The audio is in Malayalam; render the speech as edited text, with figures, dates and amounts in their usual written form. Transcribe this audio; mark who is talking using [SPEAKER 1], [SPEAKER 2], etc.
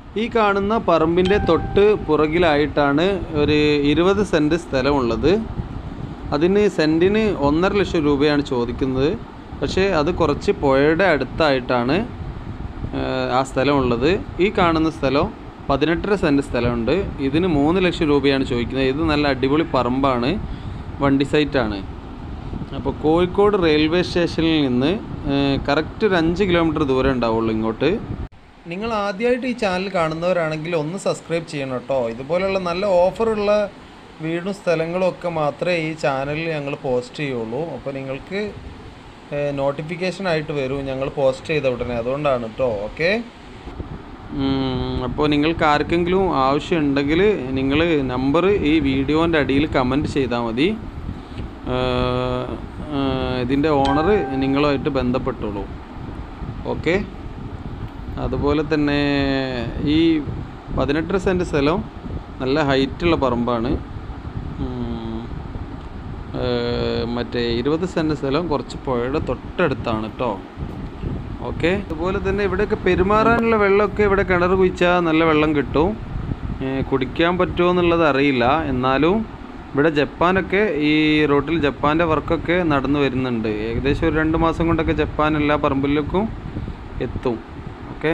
[SPEAKER 1] ഈ കാണുന്ന പറമ്പിൻ്റെ തൊട്ട് പുറകിലായിട്ടാണ് ഒരു 20 സെൻറ്റ് സ്ഥലമുള്ളത്. അതിന് സെൻറ്റിന് 1.5 ലക്ഷം രൂപയാണ് ചോദിക്കുന്നത്. പക്ഷേ അത് കുറച്ച് പുഴയുടെ അടുത്തായിട്ടാണ് ആ സ്ഥലമുള്ളത്. ഈ കാണുന്ന സ്ഥലം 18.5 സെൻറ്റ് സ്ഥലമുണ്ട്. ഇതിന് 3 ലക്ഷം രൂപയാണ് ചോദിക്കുന്നത്. ഇത് നല്ല അടിപൊളി പറമ്പാണ്, വണ്ടി സൈറ്റാണ്. അപ്പോൾ കോഴിക്കോട് റെയിൽവേ സ്റ്റേഷനിൽ നിന്ന് കറക്റ്റ് ഒരു 5 കിലോമീറ്റർ ദൂരം ഉണ്ടാവുള്ളൂ ഇങ്ങോട്ട്. നിങ്ങൾ ആദ്യമായിട്ട് ഈ ചാനൽ കാണുന്നവരാണെങ്കിൽ ഒന്ന് സബ്സ്ക്രൈബ് ചെയ്യണം കേട്ടോ. ഇതുപോലെയുള്ള നല്ല ഓഫറുള്ള വീടും സ്ഥലങ്ങളും ഒക്കെ മാത്രമേ ഈ ചാനലിൽ ഞങ്ങൾ പോസ്റ്റ് ചെയ്യുള്ളൂ. അപ്പോൾ നിങ്ങൾക്ക് നോട്ടിഫിക്കേഷൻ ആയിട്ട് വരും ഞങ്ങൾ പോസ്റ്റ് ചെയ്ത ഉടനെ. അതുകൊണ്ടാണ് കേട്ടോ. ഓക്കെ. അപ്പോൾ നിങ്ങൾക്ക് ആർക്കെങ്കിലും ആവശ്യമുണ്ടെങ്കിൽ നിങ്ങൾ നമ്പർ ഈ വീഡിയോൻ്റെ അടിയിൽ കമൻറ്റ് ചെയ്താൽ മതി. ഇതിൻ്റെ ഓണർ നിങ്ങളുമായിട്ട് ബന്ധപ്പെട്ടോളൂ. ഓക്കെ. അതുപോലെ തന്നെ ഈ 18 സെൻറ്റ് സ്ഥലം നല്ല ഹൈറ്റുള്ള പറമ്പാണ്. മറ്റേ 20 സെൻറ്റ് സ്ഥലം കുറച്ച് പുഴയുടെ തൊട്ടടുത്താണ് കേട്ടോ. ഓക്കെ. അതുപോലെ തന്നെ ഇവിടെയൊക്കെ പെരുമാറാനുള്ള വെള്ളമൊക്കെ ഇവിടെ കിണർ കുഴിച്ചാൽ നല്ല വെള്ളം കിട്ടും. കുടിക്കാൻ പറ്റുമോ എന്നുള്ളത് അറിയില്ല. എന്നാലും ഇവിടെ ജപ്പാനൊക്കെ ഈ റോട്ടിൽ ജപ്പാൻ്റെ വർക്കൊക്കെ നടന്നു വരുന്നുണ്ട്. ഏകദേശം ഒരു 2 മാസം കൊണ്ടൊക്കെ ജപ്പാൻ എല്ലാ പറമ്പിലേക്കും എത്തും.